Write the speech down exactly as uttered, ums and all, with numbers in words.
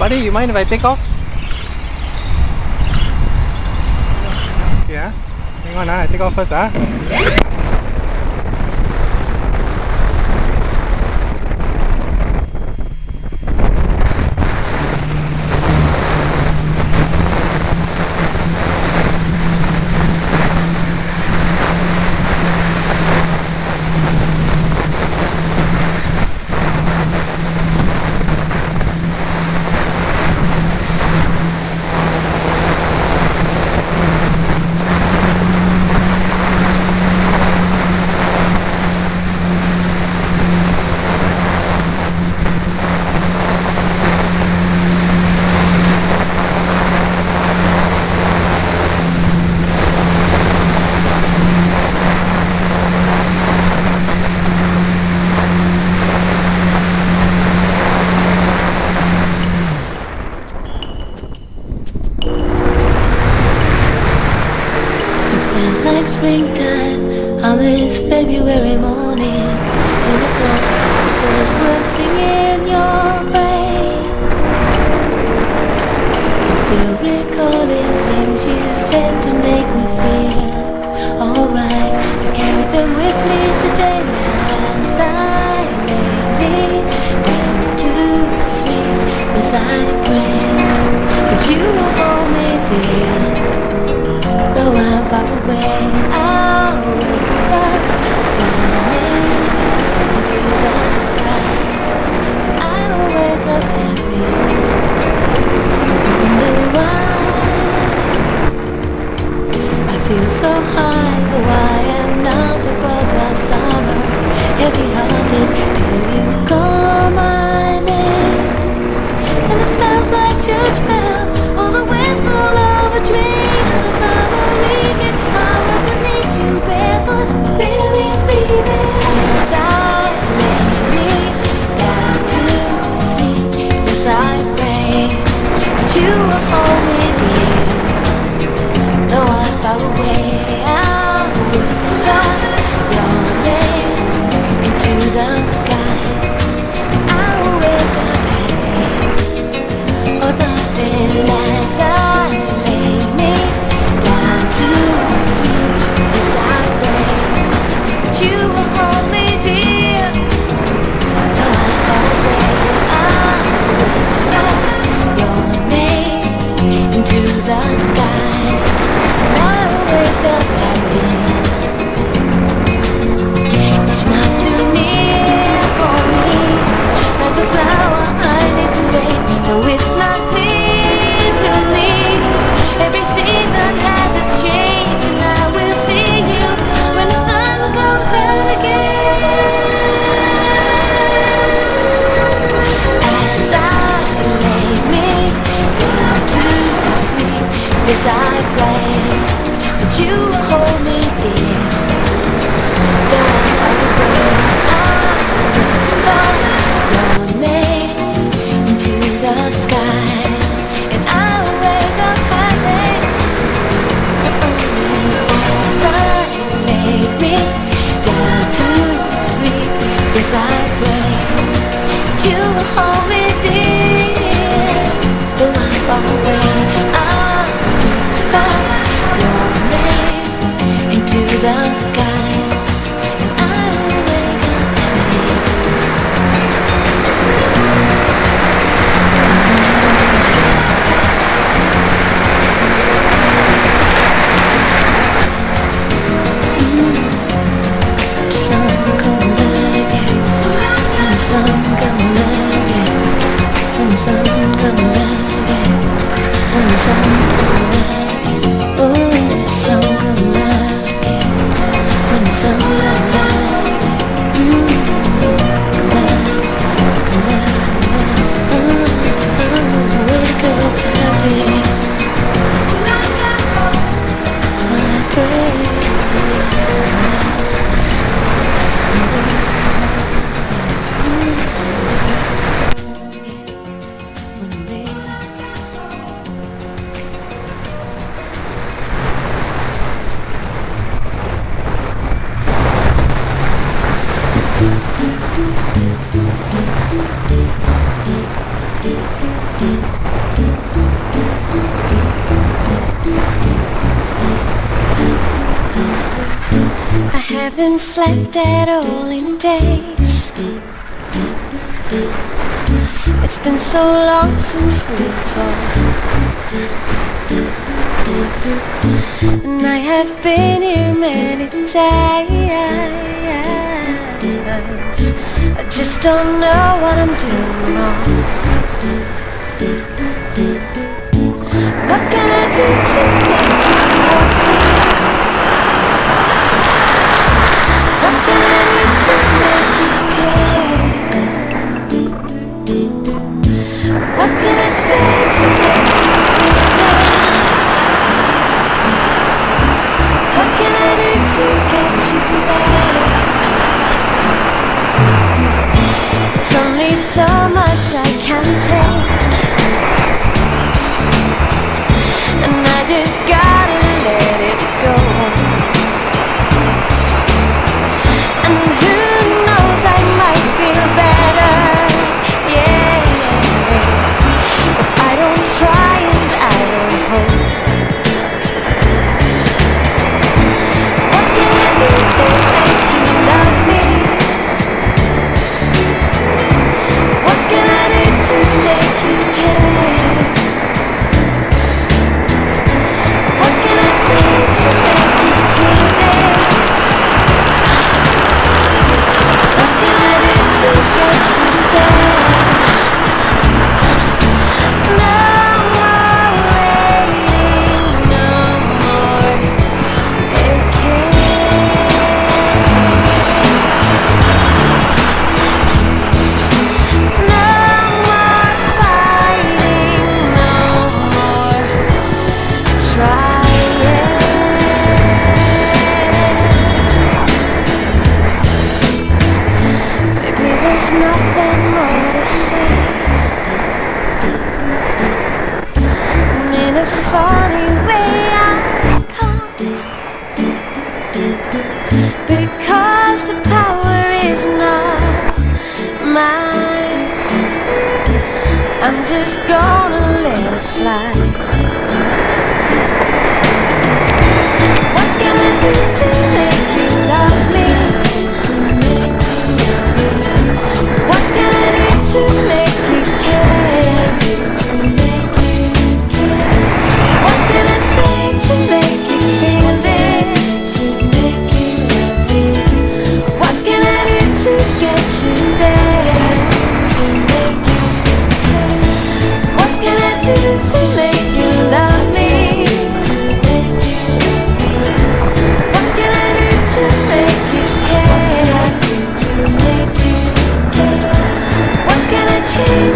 Buddy, you mind if I take off? Yeah. Hang on, ah. I take off first, ah. Like springtime on this February morning, when the birds were singing your praise. I'm still recalling things you said to make me feel alright. I carry them with me today now as I lay me down to sleep. As I pray that you will hold me dear. Though I'm far away, I'll whisper your name into the sky, and I will wake up happy. I wonder why I feel so high, though I am not above the sorrow. Heavy-hearted till you call my name, and it sounds like church bells or the wind full of a dream. You will hold me dear. Though I'm far away, I'll whisper your name into the sky. I will wake up happy. Oh darling, as I lay me down to sleep, as I pray, you will hold me dear. Though I'm far away, I'll whisper into the sky, and I will wake up happy. It's not too near for me, like a flower I need to wait. No, it's not clear to me. Every season has its change, and I will see you when the sun goes down again. As I lay me down to sleep, as I pray that you will hold me dear. Though I'm away, I whisper your name into the sky, and I will wake up happy. As I lay me down to sleep, as I pray that you will hold me dear. Though I'm far away, I'll whisper your name into the sky, and I will wake up happy. Mm. The sun comes out again, and the sun comes out again, and the sun comes out again, and the sun comes out again. Oh, the sun comes out again, when the sun comes out again. Mm. Come out, come out, oh, wake up happy. So I pray. haven't slept at all in days. It's been so long since we've talked, and I have been here many days. I just don't know what I'm doing wrong. What can I do to make you love me? What can I do to make you care? What can I say to make you feel this? What can I do to get you there? There's only so much I can take, and I just gotta let it go. And who knows, I might feel better, yeah, if I don't try and I don't hope. What can I do to make you love me? What can I do to make you care? What can I say to make you feel this? What can I do to get you there? No more waiting, no more aching. No more fighting, no more trying. Maybe there's nothing more to say, and in a funny way I come, because the power is not mine. I'm just gonna let it fly. What can I do to make you love me? What can I do to make you care? What can I say to make you feel this? What can I do to get you there? What can I do to make you love me? What can I do to make you care? What can I change